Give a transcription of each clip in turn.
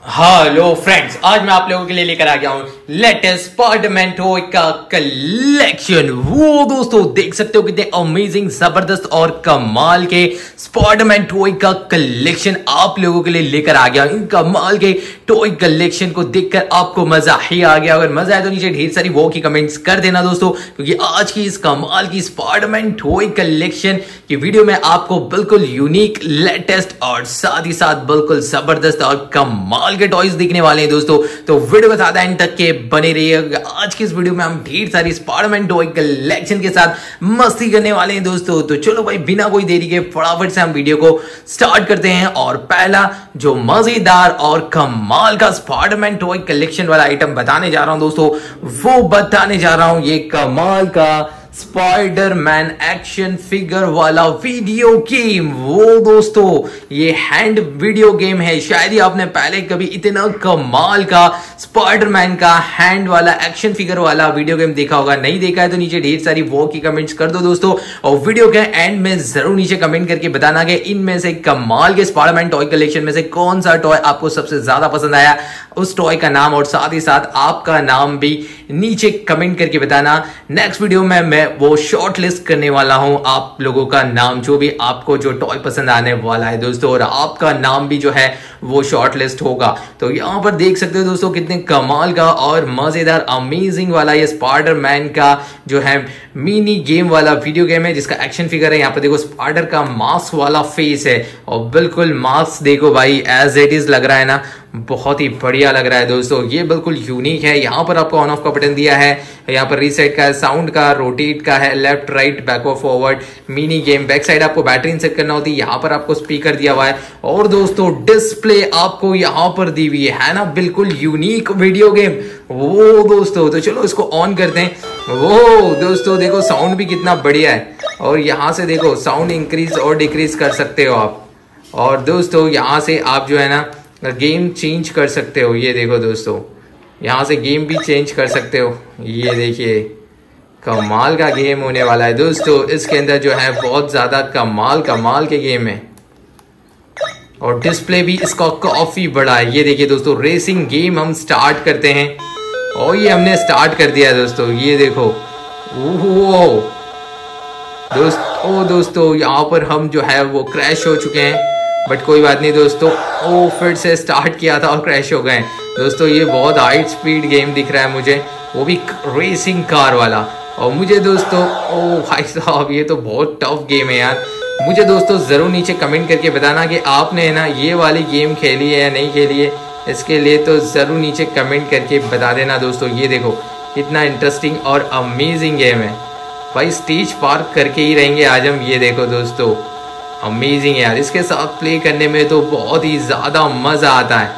Hello friends, आज मैं आप लोगों के लिए लेकर आ गया हूं लेटेस्ट स्पाइडरमैन टॉय का कलेक्शन। वो दोस्तों देख सकते हो कितने अमेजिंग, जबरदस्त और कमाल के स्पाइडरमैन टॉय का कलेक्शन आप लोगों के लिए लेकर आ गया हूं। इन कमाल के टॉय कलेक्शन को देखकर आपको मजा ही आ गया। अगर मजा आए तो नीचे ढेर सारी वो की कमेंट्स कर देना दोस्तों, क्योंकि आज की इस कमाल की स्पाइडरमैन टॉय कलेक्शन की वीडियो में आपको बिल्कुल यूनिक, लेटेस्ट और साथ ही साथ बिल्कुल जबरदस्त और कमाल के टॉयज दिखने वाले हैं दोस्तों। तो वीडियो को ज्यादा एंड तक के बने रहिए। आज की इस वीडियो में हम ढेर सारी स्पाइडरमैन टॉय कलेक्शन के साथ मस्ती करने वाले हैं दोस्तों। तो चलो भाई, बिना कोई देरी के फटाफट से हम वीडियो को स्टार्ट करते हैं। और पहला जो मजेदार और कमाल का स्पाइडरमैन टॉय कलेक्शन वाला आइटम बताने जा रहा हूं दोस्तों, वो बताने जा रहा हूं ये कमाल का स्पाइडरमैन एक्शन फिगर वाला वीडियो गेम। वो दोस्तों ये हैंड वीडियो गेम है। शायद ही आपने पहले कभी इतना कमाल का स्पाइडरमैन का हैंड वाला एक्शन फिगर वाला वीडियो गेम देखा होगा। नहीं देखा है तो नीचे ढेर सारी वो की कमेंट्स कर दो दोस्तों, और वीडियो के एंड में जरूर नीचे कमेंट करके बताना कि इनमें से कमाल के स्पाइडरमैन टॉय कलेक्शन में से कौन सा टॉय आपको सबसे ज्यादा पसंद आया। उस टॉय का नाम और साथ ही साथ आपका नाम भी नीचे कमेंट करके बताना। नेक्स्ट वीडियो में मैं वो शॉर्ट लिस्ट करने वाला हूं आप लोगों का नाम, जो भी आपको जो टॉय पसंद आने वाला है दोस्तों, और आपका नाम भी जो है वो शॉर्ट लिस्ट होगा। तो यहां पर देख सकते हो दोस्तों कितने कमाल का और मजेदार अमेजिंग वाला ये स्पाइडरमैन का जो है मिनी गेम वाला वीडियो गेम है, जिसका एक्शन फिगर है। यहाँ पर देखो स्पाइडर का मास्क वाला फेस है, और बिल्कुल मास्क देखो भाई एज इट इज लग रहा है ना, बहुत ही बढ़िया लग रहा है दोस्तों। ये बिल्कुल यूनिक है। यहाँ पर आपको ऑन ऑफ का बटन दिया है, यहाँ पर रीसेट का है, साउंड का, रोटेट का है, left right backward forward, mini game, back side आपको बैटरी सेट करना होती है, यहाँ पर आपको स्पीकर दिया हुआ है, और दोस्तों डिस्प्ले आपको यहाँ पर दी हुई है ना, बिल्कुल यूनिक वीडियो गेम। वो दोस्तों तो चलो इसको ऑन करते हैं। वो दोस्तों देखो साउंड भी कितना बढ़िया है, और यहाँ से देखो साउंड इंक्रीज और डिक्रीज कर सकते हो आप। और दोस्तों यहाँ से आप जो है ना गेम चेंज कर सकते हो। ये देखो दोस्तों यहाँ से गेम भी चेंज कर सकते हो। ये देखिए कमाल का गेम होने वाला है दोस्तों। इसके अंदर जो है बहुत ज्यादा कमाल के गेम है, और डिस्प्ले भी इसका काफी बड़ा है। ये देखिए दोस्तों रेसिंग गेम हम स्टार्ट करते हैं, और ये हमने स्टार्ट कर दिया दोस्तों। ये देखो दोस्तों यहाँ पर हम जो है वो क्रैश हो चुके हैं, बट कोई बात नहीं दोस्तों। फिर से स्टार्ट किया था और क्रैश हो गए दोस्तों। ये बहुत हाई स्पीड गेम दिख रहा है मुझे, वो भी रेसिंग कार वाला। और मुझे दोस्तों भाई साहब ये तो बहुत टफ गेम है यार। मुझे दोस्तों जरूर नीचे कमेंट करके बताना कि आपने ना ये वाली गेम खेली है या नहीं खेली है। इसके लिए तो जरूर नीचे कमेंट करके बता देना दोस्तों। ये देखो कितना इंटरेस्टिंग और अमेजिंग गेम है भाई। स्टेज पार करके ही रहेंगे आज हम। ये देखो दोस्तों अमेजिंग है यार, इसके साथ प्ले करने में तो बहुत ही ज्यादा मजा आता है।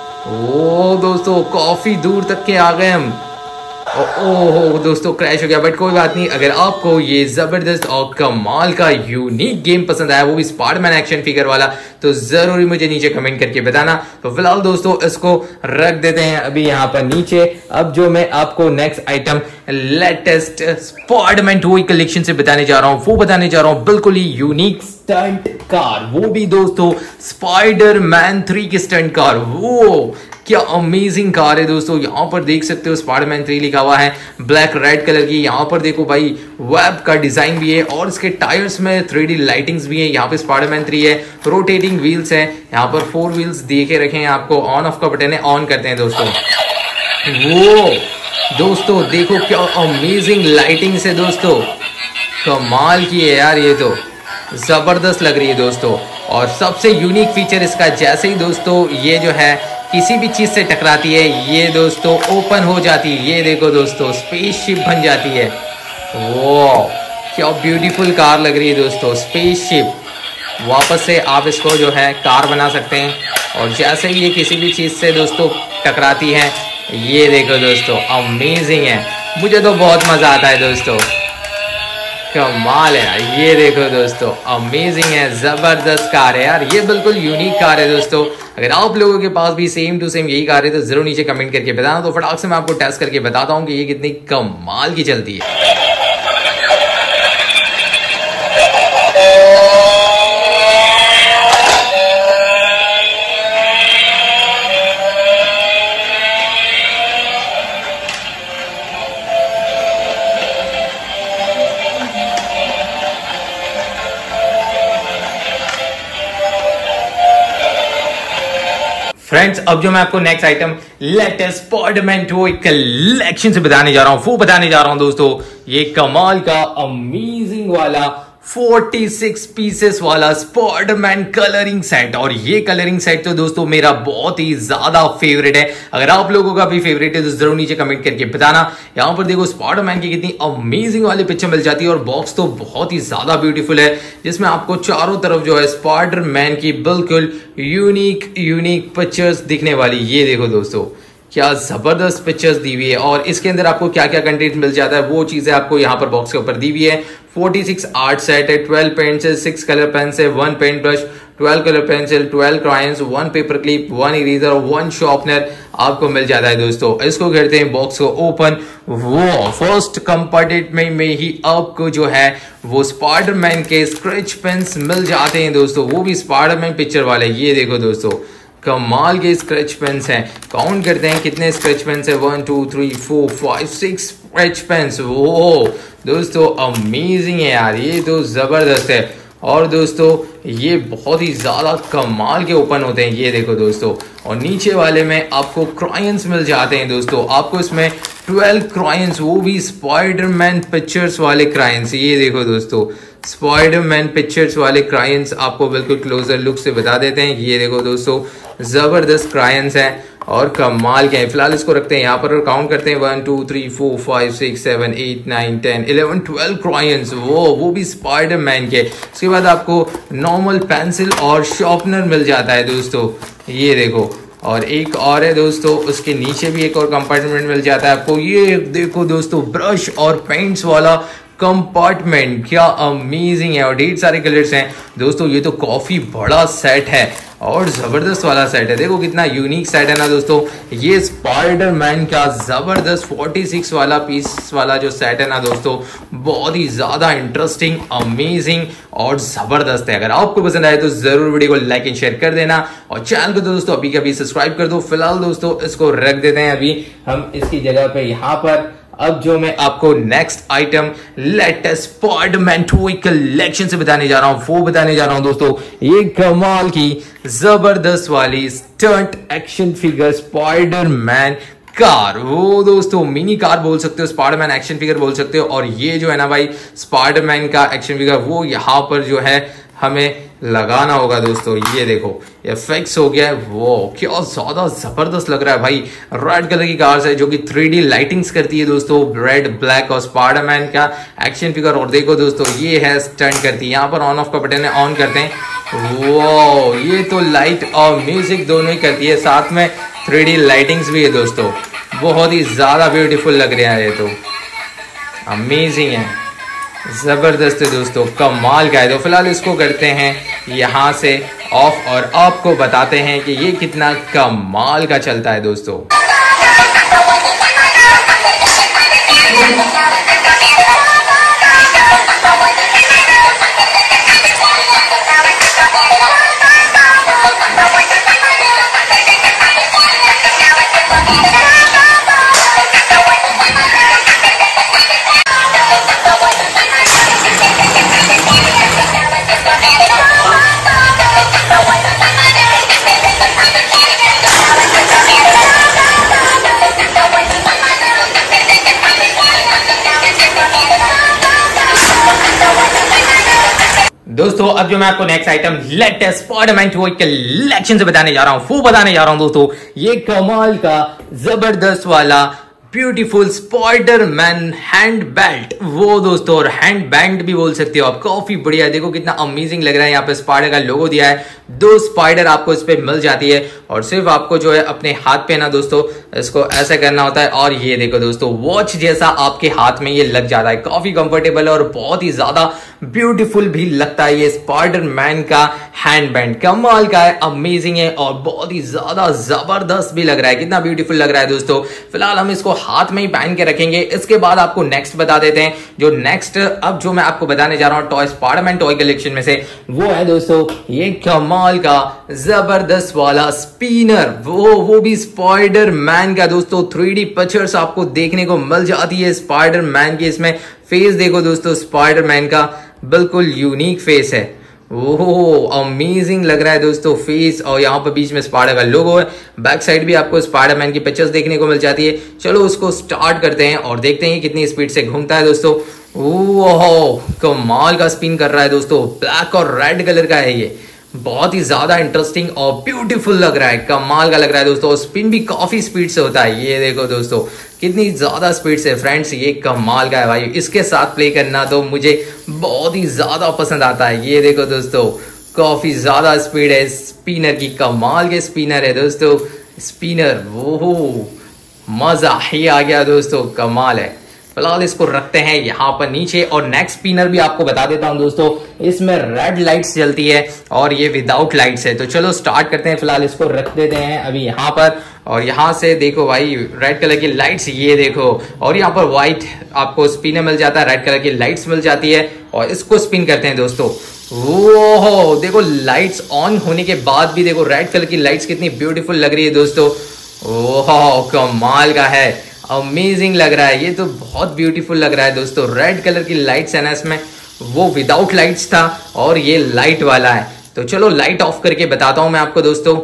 ओ दोस्तों काफी दूर तक के आ गए हम। ओहो दोस्तों क्रैश हो गया, बट कोई बात नहीं। अगर आपको ये जबरदस्त और कमाल का यूनिक गेम पसंद आया, वो भी स्पाइडरमैन एक्शन फिगर वाला, तो जरूर मुझे नीचे कमेंट करके बताना। तो फिलहाल दोस्तों इसको रख देते हैं अभी यहाँ पर नीचे। अब जो मैं आपको next item latest Spiderman toy collection से बताने जा रहा हूँ, वो बताने जा रहा हूँ बिल्कुल ही यूनिक स्टंट कार। वो भी दोस्तों स्पाइडरमैन 3 की स्टंट कार। वो क्या अमेजिंग कार है दोस्तों। यहाँ पर देख सकते हो स्पाइडरमैन 3 लिखा हुआ है, ब्लैक रेड कलर की। यहाँ पर देखो भाई वेब का डिजाइन भी है, और इसके टायर्स में 3D लाइटिंग्स भी है। यहाँ पे स्पाइडरमैन 3 है, रोटेटिंग व्हील्स है, यहाँ पर 4 व्हील्स दे के रखे हैं आपको। ऑन ऑफ का बटन है, ऑन करते हैं दोस्तों। वो दोस्तों देखो क्या अमेजिंग लाइटिंग्स है दोस्तों, कमाल की है यार, ये तो जबरदस्त लग रही है दोस्तों। और सबसे यूनिक फीचर इसका, जैसे ही दोस्तों ये जो है किसी भी चीज से टकराती है, ये दोस्तों ओपन हो जाती है। ये देखो दोस्तों स्पेसशिप बन जाती है। वो क्या ब्यूटीफुल कार लग रही है दोस्तों, स्पेसशिप। वापस से आप इसको जो है कार बना सकते हैं, और जैसे ही ये किसी भी चीज से दोस्तों टकराती है, ये देखो दोस्तों अमेजिंग है। मुझे तो बहुत मजा आता है दोस्तों, कमाल है यार। ये देखो दोस्तों अमेजिंग है, जबरदस्त कार है यार। ये बिल्कुल यूनिक कार है दोस्तों। अगर आप लोगों के पास भी सेम टू सेम यही कार है तो जरूर नीचे कमेंट करके बताना। तो फटाक से मैं आपको टेस्ट करके बताता हूँ कि ये कितनी कमाल की चलती है। फ्रेंड्स अब जो मैं आपको next item latest Spiderman toy collection से बताने जा रहा हूं, वो बताने जा रहा हूं दोस्तों, ये कमाल का अमेजिंग वाला 46 पीसेस वाला स्पाइडरमैन कलरिंग सेट। और ये कलरिंग सेट तो दोस्तों मेरा बहुत ही ज्यादा फेवरेट है। अगर आप लोगों का भी फेवरेट है तो जरूर नीचे कमेंट करके बताना। यहां पर देखो स्पाइडरमैन की कितनी अमेजिंग वाली पिक्चर मिल जाती है और बॉक्स तो बहुत ही ज्यादा ब्यूटीफुल है, जिसमें आपको चारों तरफ जो है स्पाइडरमैन की बिल्कुल यूनिक पिक्चर्स दिखने वाली। ये देखो दोस्तों क्या जबरदस्त पिक्चर्स दी हुई है। और इसके अंदर आपको क्या क्या कंटेंट मिल जाता है वो चीजें आपको यहाँ पर बॉक्स के ऊपर दी हुई है। 46 आर्ट सेट है, 12 pencil, 6 colour pencil, 1 paint brush, 12 colour pencil, 12 crayons, 1 paper clip, 1 eraser और 1 शार्पनर आपको मिल जाता है दोस्तों। इसको करते हैं बॉक्स को ओपन। वो फर्स्ट कंपार्टमेंट में ही आपको जो है वो स्पाइडरमैन के स्केच पेन्स मिल जाते हैं दोस्तों, वो भी स्पाइडरमैन पिक्चर वाले। ये देखो दोस्तों कमाल के स्केच पेन्स हैं। काउंट करते हैं कितने स्केच पेन्स है, 1 2 3 4 5 6 स्केच पेन्स। वो दोस्तों अमेजिंग है यार, ये तो जबरदस्त है। और दोस्तों ये बहुत ही ज्यादा कमाल के ओपन होते हैं। ये देखो दोस्तों, और नीचे वाले में आपको क्रायंस मिल जाते हैं दोस्तों। आपको इसमें 12 क्रायंस, वो भी स्पाइडरमैन पिक्चर्स वाले क्रायंस। ये देखो दोस्तों स्पाइडरमैन पिक्चर्स वाले क्रायंस आपको बिल्कुल क्लोजर लुक से बता देते हैं। ये देखो दोस्तों जबरदस्त क्रायंस हैं और कमाल के हैं। फिलहाल इसको रखते हैं यहाँ पर और काउंट करते हैं 1 2 3 4 5 6 7 8 9 10 11 12 क्रायंस, वो भी स्पाइडरमैन के। उसके बाद आपको नॉर्मल पेंसिल और शार्पनर मिल जाता है दोस्तों। ये देखो, और एक और है दोस्तों, उसके नीचे भी एक और कंपार्टमेंट मिल जाता है आपको। ये देखो दोस्तों ब्रश और पेंट्स वाला कंपार्टमेंट, क्या अमेजिंग है और ढेर सारे कलर्स हैं दोस्तों। ये तो काफी बड़ा सेट है और जबरदस्त वाला सेट है। देखो कितना यूनिक सेट है ना दोस्तों। ये स्पाइडरमैन का जबरदस्त 46 वाला पीस वाला जो सेट है ना दोस्तों, बहुत ही ज्यादा इंटरेस्टिंग, अमेजिंग और जबरदस्त है। अगर आपको पसंद आए तो जरूर वीडियो को लाइक एंड शेयर कर देना और चैनल को दोस्तों अभी कभी सब्सक्राइब कर दो। फिलहाल दोस्तों इसको रख देते हैं अभी हम इसकी जगह पे यहाँ पर। अब जो मैं आपको next item latest Spiderman toy collection से बताने जा रहा हूं, वो बताने जा रहा हूं दोस्तों, ये कमाल की जबरदस्त वाली stunt action figure Spiderman car. वो दोस्तों मिनी कार बोल सकते हो, स्पाइडरमैन एक्शन फिगर बोल सकते हो। और ये जो है ना भाई स्पाइडरमैन का एक्शन फिगर, वो यहाँ पर जो है हमें लगाना होगा दोस्तों। ये देखो ये फिक्स हो गया है। वो क्या ज्यादा जबरदस्त लग रहा है भाई। रेड कलर की कार है जो कि 3D लाइटिंग्स करती है दोस्तों, रेड ब्लैक, और स्पाइडरमैन का एक्शन फिगर। और देखो दोस्तों ये है स्टंट करती है। यहाँ पर ऑन ऑफ का बटन है, ऑन करते हैं। वो ये तो लाइट और म्यूजिक दोनों ही करती है, साथ में 3D लाइटिंग्स भी है दोस्तों। बहुत ही ज्यादा ब्यूटीफुल लग रहा है, ये तो अमेजिंग है, जबरदस्त है दोस्तों, कमाल का है। तो फिलहाल इसको करते हैं यहाँ से ऑफ और आपको बताते हैं कि ये कितना कमाल का चलता है दोस्तों। दोस्तों अब जो मैं आपको next item latest Spiderman toy collection से बताने जा रहा हूं, वो बताने जा रहा हूं दोस्तों, ये कमाल का जबरदस्त वाला ब्यूटीफुल स्पाइडरमैन हैंड बेल्ट। वो दोस्तों, और हैंड बैंड भी बोल सकते हो आप, काफी बढ़िया। देखो कितना अमेजिंग लग रहा है। यहाँ पे स्पाइडर का लोगो दिया है, 2 स्पाइडर आपको इस पे मिल जाती है और सिर्फ आपको जो है अपने हाथ पे ना दोस्तों इसको ऐसे करना होता है और ये देखो दोस्तों वॉच जैसा आपके हाथ में ये लग जाता है। काफी कंफर्टेबल है और बहुत ही ज्यादा ब्यूटीफुल भी लगता है। ये स्पाइडरमैन का हैंड बैंड कमाल का है, अमेजिंग है और बहुत ही ज्यादा जबरदस्त भी लग रहा है। कितना ब्यूटीफुल लग रहा है दोस्तों। फिलहाल हम इसको हाथ में ही पहन के रखेंगे। इसके बाद आपको नेक्स्ट बता देते हैं। जो नेक्स्ट अब जो मैं आपको बताने जा रहा हूं टॉय स्पाइडरमैन टॉय कलेक्शन में से, वो है दोस्तों ये कमाल का जबरदस्त वाला स्पिनर। वो भी स्पाइडरमैन का दोस्तों। 3D पिक्चर्स आपको देखने को मिल जाती है स्पाइडरमैन की। इसमें फेस देखो दोस्तों, स्पाइडरमैन का बिल्कुल यूनिक फेस है। ओहो अमेजिंग लग रहा है दोस्तों फेस, और यहाँ पर बीच में स्पाइडर का लोगो है। बैक साइड भी आपको स्पाइडरमैन की पिक्चर्स देखने को मिल जाती है। चलो उसको स्टार्ट करते हैं और देखते हैं कितनी स्पीड से घूमता है दोस्तों। ओहो कमाल का स्पिन कर रहा है दोस्तों, ब्लैक और रेड कलर का है ये, बहुत ही ज्यादा इंटरेस्टिंग और ब्यूटीफुल लग रहा है, कमाल का लग रहा है दोस्तों। स्पिन भी काफी स्पीड से होता है, ये देखो दोस्तों कितनी ज्यादा स्पीड से फ्रेंड्स, ये कमाल का है भाई। इसके साथ प्ले करना तो मुझे बहुत ही ज्यादा पसंद आता है। ये देखो दोस्तों काफी ज्यादा स्पीड है स्पिनर की, कमाल के स्पिनर है दोस्तों स्पिनर। ओहो मजा ही आ गया दोस्तों, कमाल है। फिलहाल इसको रखते हैं यहाँ पर नीचे, और नेक्स्ट स्पिनर भी आपको बता देता हूं दोस्तों, इसमें रेड लाइट्स जलती है और ये विदाउट लाइट्स है। तो चलो स्टार्ट करते हैं। फिलहाल इसको रख देते हैं अभी यहाँ पर, और यहाँ से देखो भाई रेड कलर की लाइट्स, ये देखो, और यहाँ पर व्हाइट आपको स्पिनर मिल जाता है, रेड कलर की लाइट्स मिल जाती है, और इसको स्पिन करते हैं दोस्तों। ओहो देखो लाइट्स ऑन होने के बाद भी देखो रेड कलर की लाइट्स कितनी ब्यूटीफुल लग रही है दोस्तों। ओहो कमाल का है, अमेजिंग लग रहा है, ये तो बहुत ब्यूटीफुल लग रहा है दोस्तों। रेड कलर की लाइट्स है ना इसमें, वो विदाउट लाइट्स था और ये लाइट वाला है। तो चलो लाइट ऑफ करके बताता हूं मैं आपको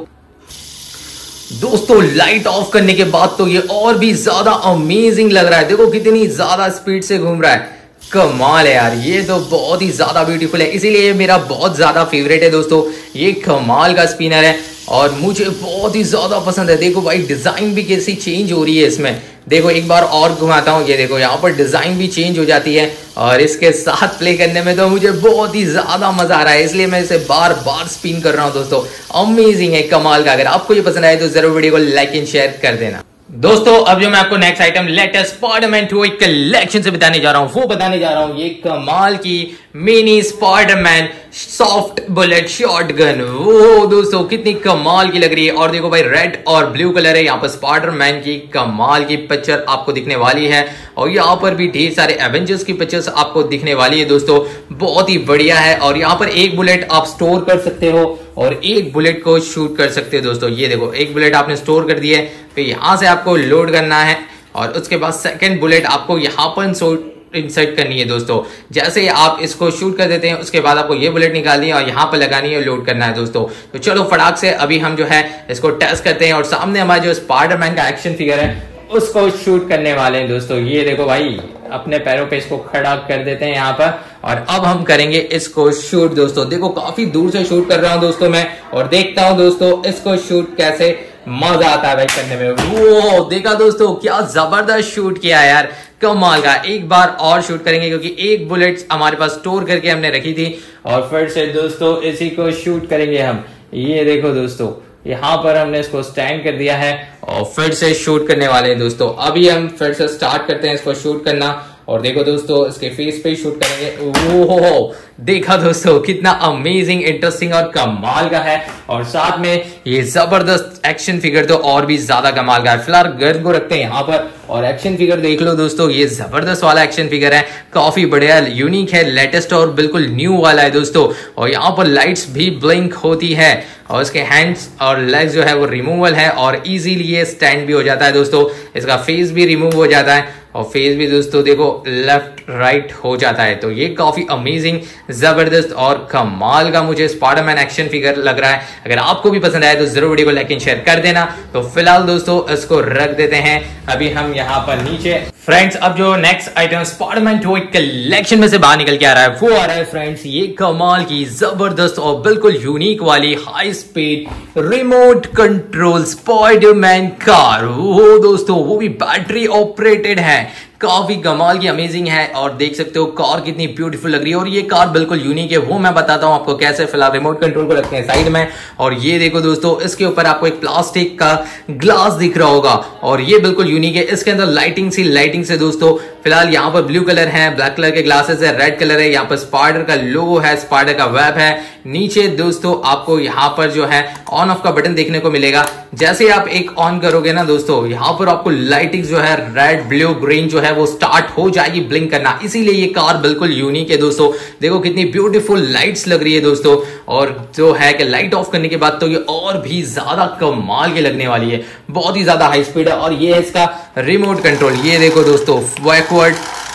दोस्तों लाइट ऑफ करने के बाद तो ये और भी ज्यादा अमेजिंग लग रहा है। देखो कितनी ज्यादा स्पीड से घूम रहा है, कमाल है यार, ये तो बहुत ही ज्यादा ब्यूटीफुल है, इसीलिए मेरा बहुत ज्यादा फेवरेट है दोस्तों। ये कमाल का स्पिनर है और मुझे बहुत ही ज्यादा पसंद है। देखो भाई डिजाइन भी कैसी चेंज हो रही है इसमें, देखो एक बार और घुमाता हूँ, ये देखो यहाँ पर डिजाइन भी चेंज हो जाती है, और इसके साथ प्ले करने में तो मुझे बहुत ही ज्यादा मजा आ रहा है, इसलिए मैं इसे बार बार स्पिन कर रहा हूँ दोस्तों। अमेजिंग है, कमाल का। अगर आपको ये पसंद आए तो जरूर वीडियो को लाइक एंड शेयर कर देना दोस्तों। अब जो मैं आपको next item latest Spiderman toy collection से बताने जा रहा हूं, वो बताने जा रहा हूं ये कमाल की mini Spiderman soft bullet shotgun. वो दोस्तों कितनी कमाल की लग रही है, और देखो भाई रेड और ब्लू कलर है, यहाँ पर स्पाइडरमैन की कमाल की पिक्चर आपको दिखने वाली है, और यहाँ पर भी ढेर सारे एवेंजर्स की पिक्चर्स आपको दिखने वाली है दोस्तों। बहुत ही बढ़िया है, और यहाँ पर एक बुलेट आप स्टोर कर सकते हो और एक बुलेट को शूट कर सकते हो दोस्तों। ये देखो एक बुलेट आपने स्टोर कर दी है, फिर यहाँ से आपको लोड करना है, और उसके बाद सेकंड बुलेट आपको यहाँ पर इंसर्ट करनी है दोस्तों। जैसे ही आप इसको शूट कर देते हैं उसके बाद आपको ये बुलेट निकालनी है और यहाँ पर लगानी है और लोड करना है दोस्तों। तो चलो फटाक से अभी हम जो है इसको टेस्ट करते हैं, और सामने हमारा जो स्पाइडरमैन का एक्शन फिगर है उसको शूट करने वाले हैं दोस्तों। ये देखो भाई अपने पैरों पे इसको खड़ा कर देते हैं यहाँ पर, और अब हम करेंगे इसको शूट दोस्तों। देखो काफी दूर से शूट कर रहा हूँ दोस्तों मैं, और देखता हूँ दोस्तों इसको शूट कैसे मजा आता है भाई करने में। वो देखा दोस्तों क्या जबरदस्त शूट किया यार, कमाल का। एक बार और शूट करेंगे क्योंकि एक बुलेट हमारे पास स्टोर करके हमने रखी थी, और फिर से दोस्तों इसी को शूट करेंगे हम। ये देखो दोस्तों यहाँ पर हमने इसको स्टैंड कर दिया है और फिर से शूट करने वाले हैं दोस्तों। अभी हम फिर से स्टार्ट करते हैं इसको शूट करना, और देखो दोस्तों इसके फेस पे ही शूट करेंगे। ओहो देखा दोस्तों कितना अमेजिंग इंटरेस्टिंग और कमाल का है, और साथ में ये जबरदस्त एक्शन फिगर तो और भी ज्यादा कमाल का है। फिलहाल गर्द को रखते हैं यहाँ पर, और एक्शन फिगर देख लो दोस्तों, ये जबरदस्त वाला एक्शन फिगर है, काफी बढ़िया यूनिक है, लेटेस्ट और बिल्कुल न्यू वाला है दोस्तों। और यहाँ पर लाइट्स भी ब्लिंक होती है, और इसके हैंड्स और लेग्स जो है वो रिमूवल है, और इजीली ये स्टैंड भी हो जाता है दोस्तों। इसका फेस भी रिमूव हो जाता है, और फेस भी दोस्तों देखो लेफ्ट राइट हो जाता है। तो ये काफी अमेजिंग जबरदस्त और कमाल का मुझे स्पाइडरमैन एक्शन फिगर लग रहा है। अगर आपको भी पसंद आया तो जरूर वीडियो को लाइक एंड शेयर कर देना। तो फिलहाल दोस्तों इसको रख देते हैं अभी हम यहाँ पर नीचे। फ्रेंड्स अब जो next item Spiderman toy collection में से बाहर निकल के आ रहा है वो आ रहा है फ्रेंड्स ये कमाल की जबरदस्त और बिल्कुल यूनिक वाली high speed remote control Spiderman car. वो दोस्तों वो भी बैटरी ऑपरेटेड है, काफी कमाल की अमेजिंग है, और देख सकते हो कार कितनी ब्यूटीफुल लग रही है, और ये कार बिल्कुल यूनिक है, वो मैं बताता हूं आपको कैसे। फिलहाल रिमोट कंट्रोल को रखते हैं साइड में, और ये देखो दोस्तों इसके ऊपर आपको एक प्लास्टिक का ग्लास दिख रहा होगा, और ये बिल्कुल यूनिक है। इसके अंदर लाइटिंग से दोस्तों फिलहाल यहाँ पर ब्लू कलर है, ब्लैक कलर के ग्लासेस है, रेड कलर है, यहाँ पर स्पाइडर का लोगो है, स्पाइडर का वेब है। नीचे दोस्तों आपको यहाँ पर जो है ऑन ऑफ का बटन देखने को मिलेगा। जैसे आप एक ऑन करोगे ना दोस्तों, यहाँ पर आपको लाइटिंग जो है रेड ब्लू ग्रीन जो है वो स्टार्ट हो जाएगी ब्लिंक करना, इसीलिए ये कार बिल्कुल यूनिक है दोस्तों। देखो कितनी ब्यूटीफुल लाइट्स लग रही है दोस्तों, और जो है कि लाइट ऑफ करने के बाद तो ये और भी ज्यादा कमाल के लगने वाली है, बहुत ही ज्यादा हाई स्पीड है। और ये है इसका रिमोट कंट्रोल, ये देखो दोस्तों बैकवर्ड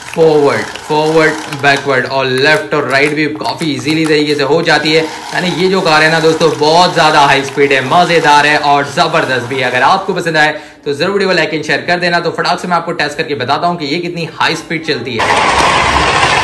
फॉरवर्ड बैकवर्ड और लेफ्ट और राइट भी काफी इजीली तरीके से हो जाती है। यानी ये जो कार है ना दोस्तों बहुत ज्यादा हाई स्पीड है, मजेदार है और जबरदस्त भी है। अगर आपको पसंद आए तो जरूर वीडियो को लाइक एंड शेयर कर देना। तो फटाक से मैं आपको टेस्ट करके बताता हूँ कि ये कितनी हाई स्पीड चलती है।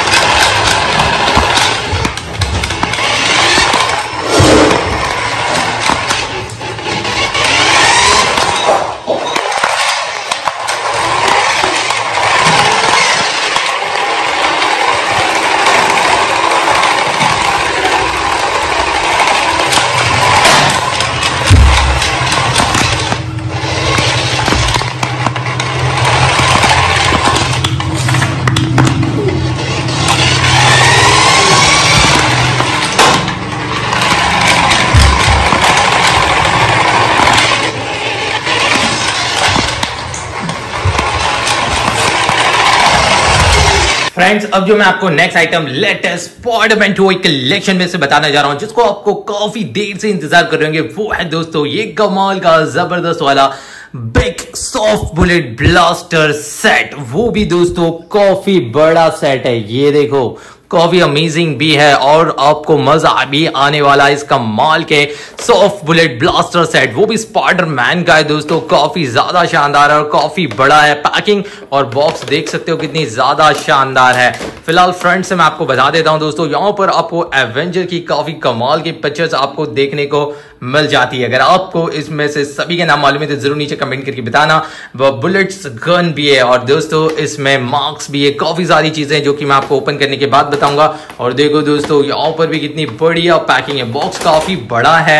फ्रेंड्स, अब जो मैं आपको नेक्स्ट आइटम लेटेस्ट स्पॉडमेंट कलेक्शन में से बताने जा रहा हूं, जिसको आपको काफी देर से इंतजार कर रहे होंगे, वो है दोस्तों ये कमाल का जबरदस्त वाला big soft bullet blaster set. वो भी दोस्तों काफी बड़ा सेट है, ये देखो काफी अमेजिंग भी है और आपको मजा भी आने वाला है इस कमाल के सॉफ्ट बुलेट ब्लास्टर सेट। वो भी स्पाइडरमैन का है दोस्तों, काफी ज्यादा शानदार है और काफी बड़ा है। पैकिंग और बॉक्स देख सकते हो कितनी ज्यादा शानदार है। फिलहाल फ्रंट से मैं आपको बता देता हूं दोस्तों, यहाँ पर आपको एवेंजर की काफी कमाल की पिक्चर्स आपको देखने को मिल जाती है। अगर आपको इसमें से सभी के नाम मालूम है तो जरूर नीचे कमेंट करके बताना। वो बुलेट्स गन भी है और दोस्तों इसमें मार्क्स भी है, काफी सारी चीजें जो कि मैं आपको ओपन करने के बाद बताऊंगा। और देखो दोस्तों यहाँ पर भी कितनी बढ़िया पैकिंग है, बॉक्स काफी बड़ा है।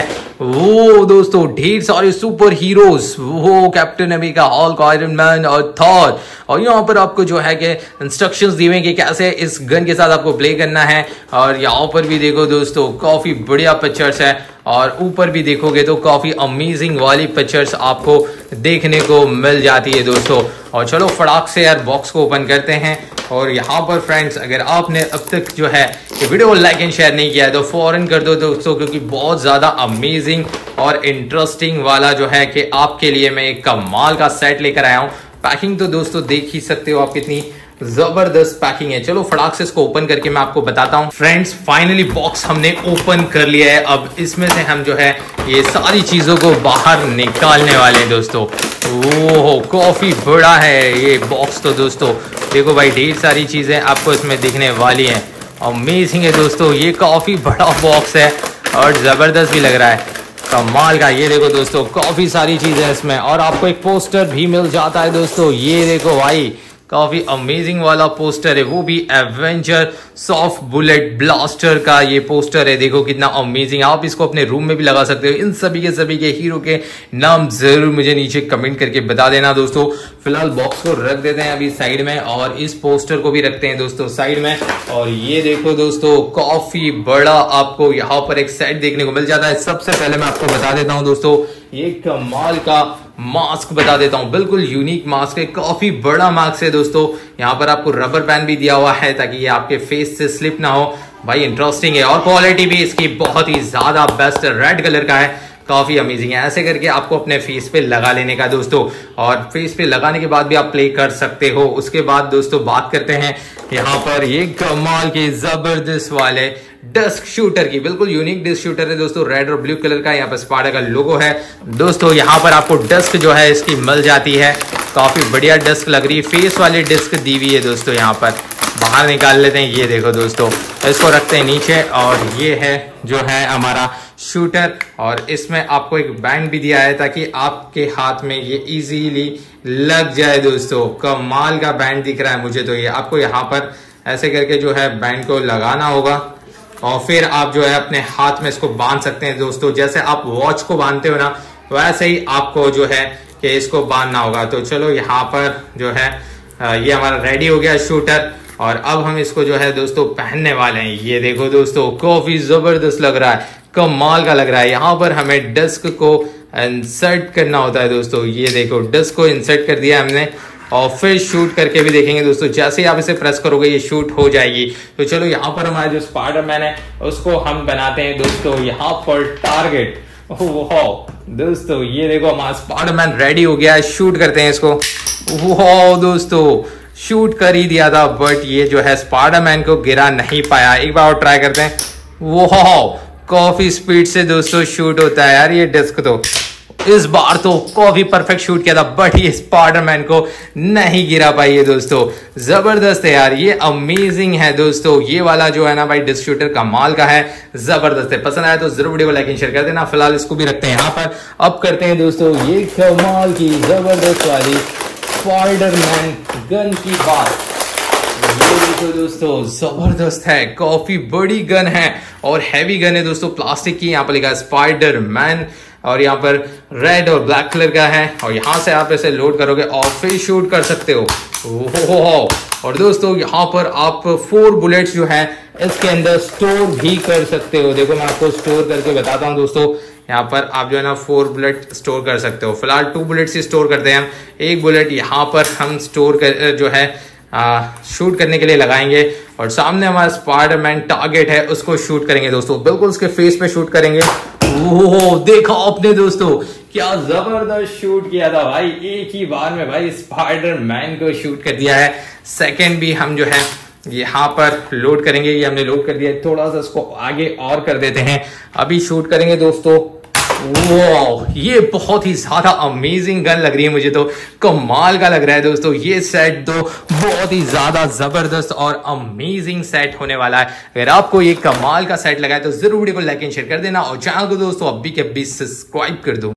वो दोस्तों ढेर सारे सुपर हीरोज, वो Captain America, Hulk, Iron Man और थॉर। और यहाँ पर आपको जो है कि इंस्ट्रक्शंस दिए हैं कि कैसे इस गन के साथ आपको प्ले करना है। और यहाँ पर भी देखो दोस्तों काफी बढ़िया पिक्चर्स है और ऊपर भी देखोगे तो काफी अमेजिंग वाली पिक्चर्स आपको देखने को मिल जाती है दोस्तों। और चलो फटाक से यार बॉक्स को ओपन करते हैं। और यहाँ पर फ्रेंड्स, अगर आपने अब तक जो है ये वीडियो को लाइक एंड शेयर नहीं किया है तो फौरन कर दो दोस्तों, क्योंकि बहुत ज्यादा अमेजिंग और इंटरेस्टिंग वाला जो है कि आपके लिए मैं एक कमाल का सेट लेकर आया हूँ। पैकिंग तो दोस्तों देख ही सकते हो आप कितनी जबरदस्त पैकिंग है। चलो फटाक से इसको ओपन करके मैं आपको बताता हूँ। फ्रेंड्स फाइनली बॉक्स हमने ओपन कर लिया है। अब इसमें से हम जो है ये सारी चीजों को बाहर निकालने वाले हैं दोस्तों। ओहो काफी बड़ा है ये बॉक्स तो दोस्तों, देखो भाई ढेर सारी चीजें आपको इसमें दिखने वाली हैं। अमेजिंग है दोस्तों, ये काफी बड़ा बॉक्स है और जबरदस्त भी लग रहा है, कमाल का। ये देखो दोस्तों काफी सारी चीजें इसमें और आपको एक पोस्टर भी मिल जाता है दोस्तों। ये देखो भाई काफी अमेजिंग वाला पोस्टर है, वो भी एवेंजर सॉफ्ट बुलेट ब्लास्टर का ये पोस्टर है। देखो कितना अमेजिंग, आप इसको अपने रूम में भी लगा सकते हो। इन सभी के हीरो के नाम जरूर मुझे नीचे कमेंट करके बता देना दोस्तों। फिलहाल बॉक्स को रख देते हैं अभी साइड में और इस पोस्टर को भी रखते हैं दोस्तों साइड में। और ये देखो दोस्तों काफी बड़ा आपको यहाँ पर एक सेट देखने को मिल जाता है। सबसे पहले मैं आपको बता देता हूँ दोस्तों, ये कमाल का मास्क बता देता हूं, बिल्कुल यूनिक मास्क है, काफी बड़ा मास्क है दोस्तों। यहाँ पर आपको रबर बैंड भी दिया हुआ है ताकि ये आपके फेस से स्लिप ना हो। भाई इंटरेस्टिंग है और क्वालिटी भी इसकी बहुत ही ज्यादा बेस्ट, रेड कलर का है, काफी अमेजिंग है। ऐसे करके आपको अपने फेस पे लगा लेने का दोस्तों, और फेस पे लगाने के बाद भी आप प्ले कर सकते हो। उसके बाद दोस्तों बात करते हैं यहाँ पर ये कमाल के जबरदस्त वाले डिस्क शूटर की, बिल्कुल यूनिक डिस्क शूटर है दोस्तों, रेड और ब्लू कलर का। यहाँ पर स्पाइडर का लोगो है दोस्तों। यहाँ पर आपको डिस्क जो है इसकी मिल जाती है, काफी बढ़िया डिस्क लग रही है, फेस वाली डिस्क दी हुई है दोस्तों। यहाँ पर बाहर निकाल लेते हैं, ये देखो दोस्तों, इसको रखते हैं नीचे। और ये है जो है हमारा शूटर और इसमें आपको एक बैंड भी दिया है ताकि आपके हाथ में ये इजीली लग जाए दोस्तों। कमाल का बैंड दिख रहा है मुझे तो। ये आपको यहाँ पर ऐसे करके जो है बैंड को लगाना होगा और फिर आप जो है अपने हाथ में इसको बांध सकते हैं दोस्तों। जैसे आप वॉच को बांधते हो ना, वैसे ही आपको जो है कि इसको बांधना होगा। तो चलो यहाँ पर जो है ये हमारा रेडी हो गया शूटर और अब हम इसको जो है दोस्तों पहनने वाले हैं। ये देखो दोस्तों काफी जबरदस्त लग रहा है, कमाल का लग रहा है। यहाँ पर हमें डिस्क को इंसर्ट करना होता है दोस्तों। ये देखो डिस्क को इंसर्ट कर दिया हमने और फिर शूट करके भी देखेंगे दोस्तों। जैसे ही आप इसे प्रेस करोगे ये शूट हो जाएगी। तो चलो यहाँ पर हमारा जो स्पाइडरमैन है उसको हम बनाते हैं दोस्तों यहाँ पर टारगेट। ओह दोस्तों ये देखो हमारा स्पाइडरमैन रेडी हो गया है, शूट करते हैं इसको। वाह दोस्तों शूट कर ही दिया था, बट ये जो है स्पाइडरमैन को गिरा नहीं पाया। एक बार और ट्राई करते हैं। वो काफी स्पीड से दोस्तों शूट होता है यार ये डिस्क तो। इस बार तो काफी परफेक्ट शूट किया था, बट ये स्पाइडरमैन को नहीं गिरा पाई है दोस्तों। जबरदस्त है यार, ये अमेजिंग है दोस्तों। ये वाला जो है ना भाई डिस्क शूटर कमाल का है, जबरदस्त है। पसंद आया तो जरूर वीडियो को लाइक एंड शेयर कर देना। फिलहाल इसको भी रखते हैं यहाँ पर। अब करते हैं दोस्तों ये कमाल की जबरदस्त वाली स्पाइडरमैन गन की बात। ये देखो दोस्तों, जबरदस्त है, काफी बड़ी गन है और हैवी गन है दोस्तों, प्लास्टिक की। यहाँ पर लिखा है स्पाइडरमैन और यहाँ पर रेड और ब्लैक कलर का है, और यहाँ से आप इसे लोड करोगे और फिर शूट कर सकते हो। ओह, और दोस्तों यहाँ पर आप 4 बुलेट्स जो है इसके अंदर स्टोर भी कर सकते हो। देखो मैं आपको स्टोर करके बताता हूँ दोस्तों। यहाँ पर आप जो है ना 4 बुलेट स्टोर कर सकते हो। फिलहाल 2 बुलेट्स ही स्टोर करते हैं हम। 1 बुलेट यहाँ पर हम स्टोर कर जो है शूट करने के लिए लगाएंगे, और सामने हमारा स्पाइडरमैन टारगेट है उसको शूट करेंगे दोस्तों, बिल्कुल उसके फेस पे शूट करेंगे। ओह देखा आपने दोस्तों, क्या जबरदस्त शूट किया था भाई, एक ही बार में भाई स्पाइडरमैन को शूट कर दिया है। सेकंड भी हम जो है यहाँ पर लोड करेंगे, ये हमने लोड कर दिया है। थोड़ा सा इसको आगे और कर देते हैं, अभी शूट करेंगे दोस्तों। वाह, ये बहुत ही ज्यादा अमेजिंग गन लग रही है मुझे तो, कमाल का लग रहा है दोस्तों। ये सेट तो बहुत ही ज्यादा जबरदस्त और अमेजिंग सेट होने वाला है। अगर आपको ये कमाल का सेट लगा है तो जरूर वीडियो को लाइक एंड शेयर कर देना, और चैनल को दोस्तों अभी के अभी सब्सक्राइब कर दो।